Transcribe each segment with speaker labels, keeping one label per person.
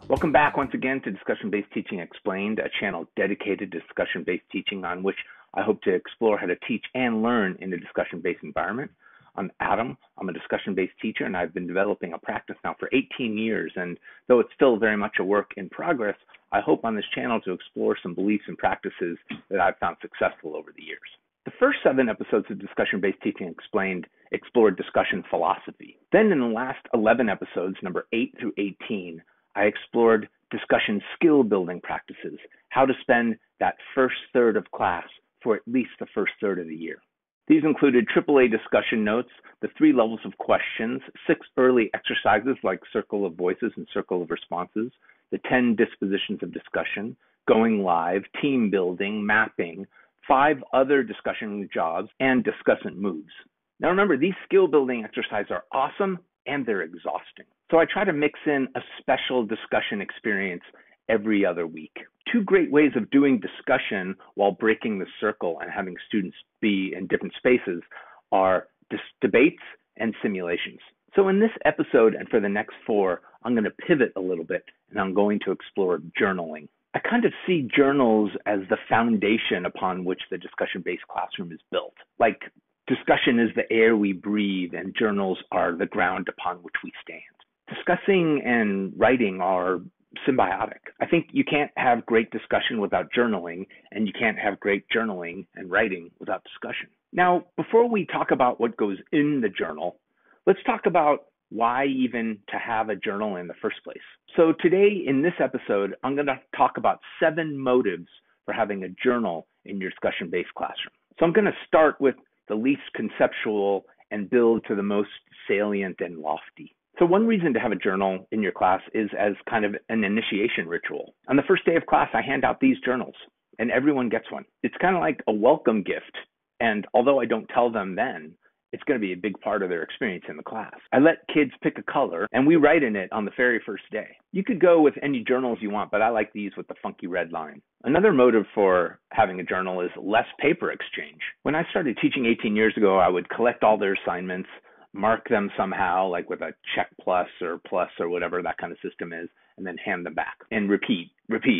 Speaker 1: Welcome back once again to Discussion-Based Teaching Explained, a channel dedicated to discussion-based teaching on which I hope to explore how to teach and learn in a discussion-based environment. I'm Adam. I'm a discussion-based teacher, and I've been developing a practice now for 18 years. And though it's still very much a work in progress, I hope on this channel to explore some beliefs and practices that I've found successful over the years. The first 7 episodes of Discussion-Based Teaching Explained explored discussion philosophy. Then in the last 11 episodes, number 8 through 18, I explored discussion skill building practices, how to spend that first third of class for at least the first third of the year. These included AAA discussion notes, the 3 levels of questions, 6 early exercises like circle of voices and circle of responses, the 10 dispositions of discussion, going live, team building, mapping, 5 other discussion jobs, and discussant moves. Now remember, these skill building exercises are awesome and they're exhausting. So I try to mix in a special discussion experience every other week. 2 great ways of doing discussion while breaking the circle and having students be in different spaces are debates and simulations. So in this episode and for the next 4, I'm going to pivot a little bit and I'm going to explore journaling. I kind of see journals as the foundation upon which the discussion-based classroom is built. Like discussion is the air we breathe and journals are the ground upon which we stand. Discussing and writing are symbiotic. I think you can't have great discussion without journaling, and you can't have great journaling and writing without discussion. Now, before we talk about what goes in the journal, let's talk about why even to have a journal in the first place. So today in this episode, I'm going to talk about 7 motives for having a journal in your discussion-based classroom. So I'm going to start with the least conceptual and build to the most salient and lofty. So one reason to have a journal in your class is as kind of an initiation ritual. On the first day of class, I hand out these journals and everyone gets one. It's kind of like a welcome gift. And although I don't tell them then, it's going to be a big part of their experience in the class. I let kids pick a color and we write in it on the very first day. You could go with any journals you want, but I like these with the funky red line. Another motive for having a journal is less paper exchange. When I started teaching 18 years ago, I would collect all their assignments, mark them somehow, like with a check plus or whatever that kind of system is, and then hand them back and repeat,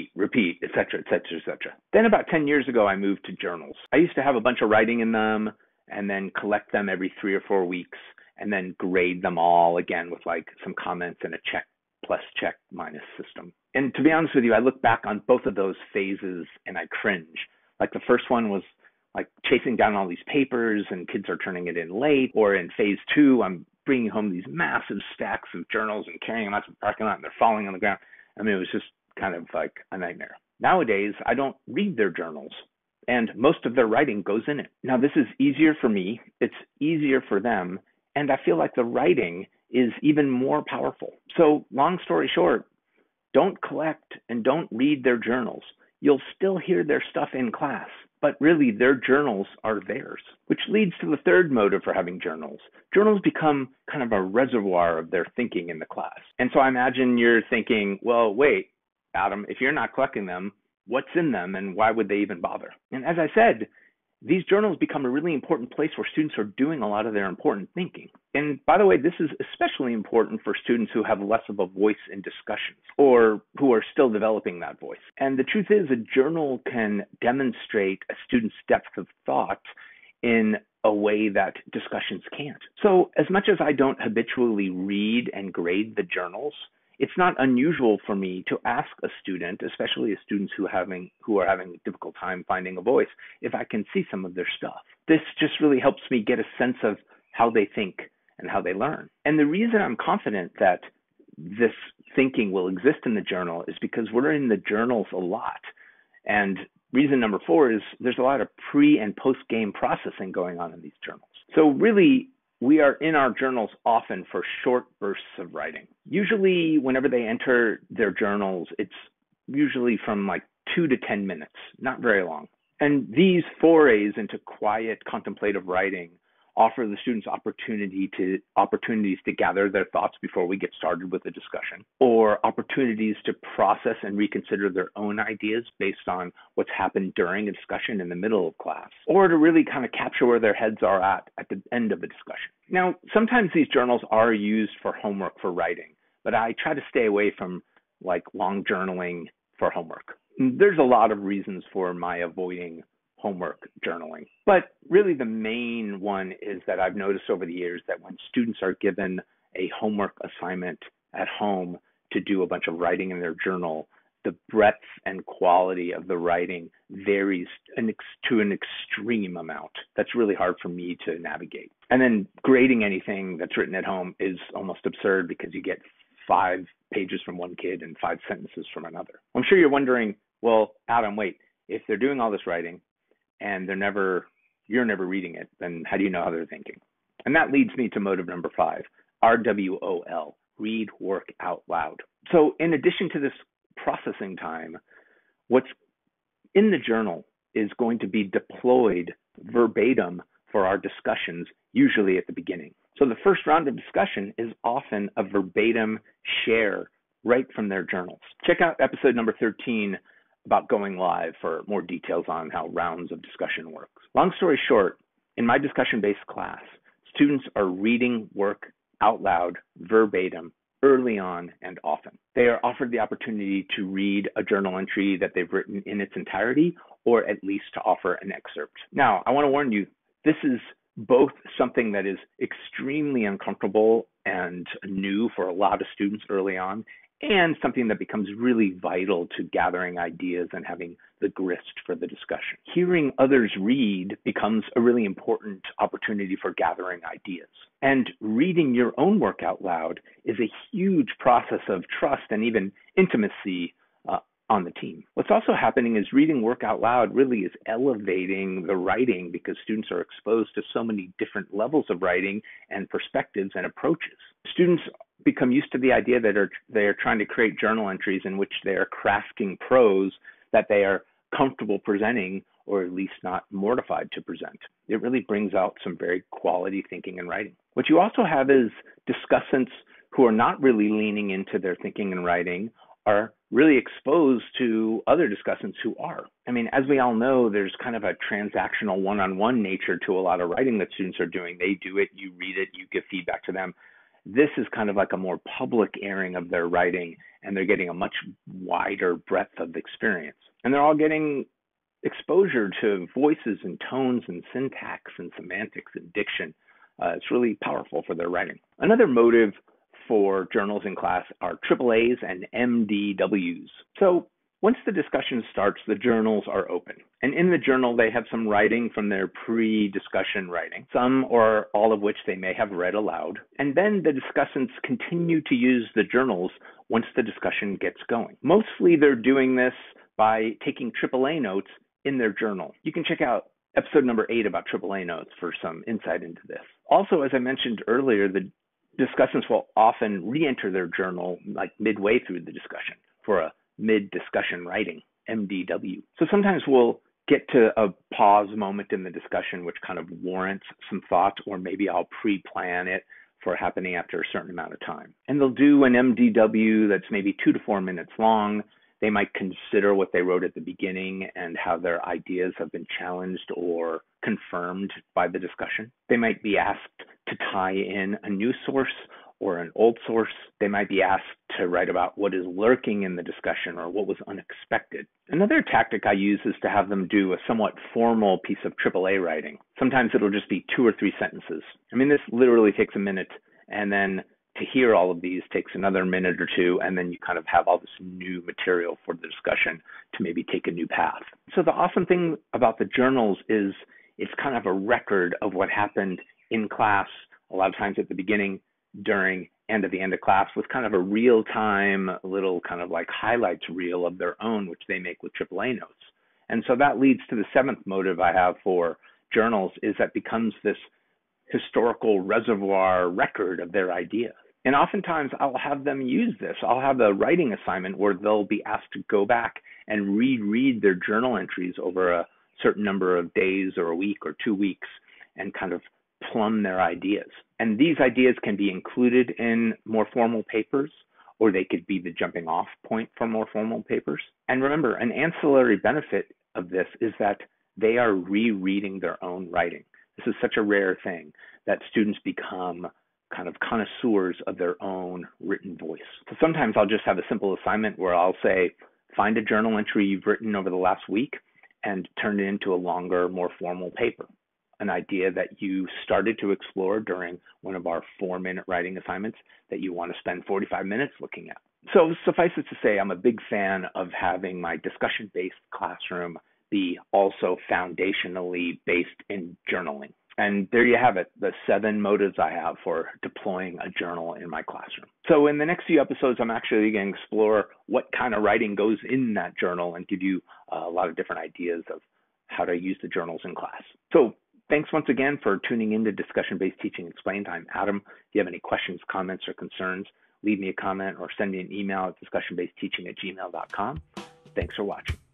Speaker 1: et cetera, et cetera, et cetera. Then about 10 years ago, I moved to journals. I used to have a bunch of writing in them and then collect them every 3 or 4 weeks and then grade them all again with like some comments and a check plus check minus system. And to be honest with you, I look back on both of those phases and I cringe. Like the first one was like chasing down all these papers and kids are turning it in late, or in phase 2, I'm bringing home these massive stacks of journals and carrying them out to the parking lot and they're falling on the ground. I mean, it was just kind of like a nightmare. Nowadays, I don't read their journals and most of their writing goes in it. Now, this is easier for me, it's easier for them, and I feel like the writing is even more powerful. So long story short, don't collect and don't read their journals. You'll still hear their stuff in class, but really their journals are theirs, which leads to the third motive for having journals. Journals become kind of a reservoir of their thinking in the class. And so I imagine you're thinking, well, wait, Adam, if you're not collecting them, what's in them and why would they even bother? And as I said, these journals become a really important place where students are doing a lot of their important thinking. And by the way, this is especially important for students who have less of a voice in discussions or who are still developing that voice. And the truth is a journal can demonstrate a student's depth of thought in a way that discussions can't. So as much as I don't habitually read and grade the journals, it's not unusual for me to ask a student, especially students who are having a difficult time finding a voice, if I can see some of their stuff. This just really helps me get a sense of how they think and how they learn. And the reason I'm confident that this thinking will exist in the journal is because we're in the journals a lot. And reason number 4 is there's a lot of pre and post game processing going on in these journals. So really, we are in our journals often for short bursts of writing. Usually, whenever they enter their journals, it's usually from like 2 to 10 minutes, not very long. And these forays into quiet, contemplative writing offer the students opportunities to gather their thoughts before we get started with the discussion, or opportunities to process and reconsider their own ideas based on what's happened during a discussion in the middle of class, or to really kind of capture where their heads are at the end of a discussion. Now, sometimes these journals are used for homework for writing, but I try to stay away from like long journaling for homework. There's a lot of reasons for my avoiding homework journaling, but really the main one is that I've noticed over the years that when students are given a homework assignment at home to do a bunch of writing in their journal, the breadth and quality of the writing varies to an extreme amount. That's really hard for me to navigate. And then grading anything that's written at home is almost absurd because you get 5 pages from one kid and 5 sentences from another. I'm sure you're wondering, well, Adam, wait, if they're doing all this writing and you're never reading it, then how do you know how they're thinking? And that leads me to motive number 5, RWOL, read, work out loud. So in addition to this processing time, what's in the journal is going to be deployed verbatim for our discussions, usually at the beginning. So the first round of discussion is often a verbatim share right from their journals. Check out episode number 13 about going live for more details on how rounds of discussion works. Long story short, in my discussion-based class, students are reading work out loud verbatim early on and often. They are offered the opportunity to read a journal entry that they've written in its entirety, or at least to offer an excerpt. Now, I want to warn you, this is both something that is extremely uncomfortable and new for a lot of students early on, and something that becomes really vital to gathering ideas and having the grist for the discussion. Hearing others read becomes a really important opportunity for gathering ideas. And reading your own work out loud is a huge process of trust and even intimacy on the team. What's also happening is reading work out loud really is elevating the writing because students are exposed to so many different levels of writing and perspectives and approaches. Students become used to the idea that they are trying to create journal entries in which they are crafting prose that they are comfortable presenting, or at least not mortified to present. It really brings out some very quality thinking and writing. What you also have is discussants who are not really leaning into their thinking and writing are really exposed to other discussants who are. I mean, as we all know, there's kind of a transactional one-on-one nature to a lot of writing that students are doing. They do it, you read it, you give feedback to them. This is kind of like a more public airing of their writing, and they're getting a much wider breadth of experience. And they're all getting exposure to voices and tones and syntax and semantics and diction. It's really powerful for their writing. Another motive for journals in class are AAAs and MDWs. So once the discussion starts, the journals are open. And in the journal, they have some writing from their pre-discussion writing, some or all of which they may have read aloud. And then the discussants continue to use the journals once the discussion gets going. Mostly they're doing this by taking AAA notes in their journal. You can check out episode number 8 about AAA notes for some insight into this. Also, as I mentioned earlier, the discussants will often re-enter their journal like midway through the discussion for a mid-discussion writing, MDW. So sometimes we'll get to a pause moment in the discussion which kind of warrants some thought, or maybe I'll pre-plan it for happening after a certain amount of time. And they'll do an MDW that's maybe 2 to 4 minutes long. They might consider what they wrote at the beginning and how their ideas have been challenged or confirmed by the discussion. They might be asked to tie in a new source or an old source. They might be asked to write about what is lurking in the discussion or what was unexpected. Another tactic I use is to have them do a somewhat formal piece of AAA writing. Sometimes it'll just be 2 or 3 sentences. I mean, this literally takes a minute, and then to hear all of these takes another minute or 2, and then you kind of have all this new material for the discussion to maybe take a new path. So the awesome thing about the journals is it's kind of a record of what happened in class, a lot of times at the beginning, during, and at the end of class, with kind of a real-time little kind of like highlights reel of their own, which they make with AAA notes. And so that leads to the 7th motive I have for journals, is that becomes this historical reservoir record of their ideas. And oftentimes I'll have them use this. I'll have a writing assignment where they'll be asked to go back and reread their journal entries over a certain number of days or a week or 2 weeks and kind of plumb their ideas. And these ideas can be included in more formal papers, or they could be the jumping off point for more formal papers. And remember, an ancillary benefit of this is that they are rereading their own writing. This is such a rare thing, that students become kind of connoisseurs of their own written voice. So sometimes I'll just have a simple assignment where I'll say, find a journal entry you've written over the last week and turn it into a longer, more formal paper. An idea that you started to explore during one of our 4-minute writing assignments that you want to spend 45 minutes looking at. So suffice it to say, I'm a big fan of having my discussion-based classroom be also foundationally based in journaling. And there you have it, the 7 motives I have for deploying a journal in my classroom. So in the next few episodes, I'm actually going to explore what kind of writing goes in that journal and give you a lot of different ideas of how to use the journals in class. So thanks once again for tuning in to Discussion-Based Teaching Explained. I'm Adam. If you have any questions, comments, or concerns, leave me a comment or send me an email at discussionbasedteaching@gmail.com. Thanks for watching.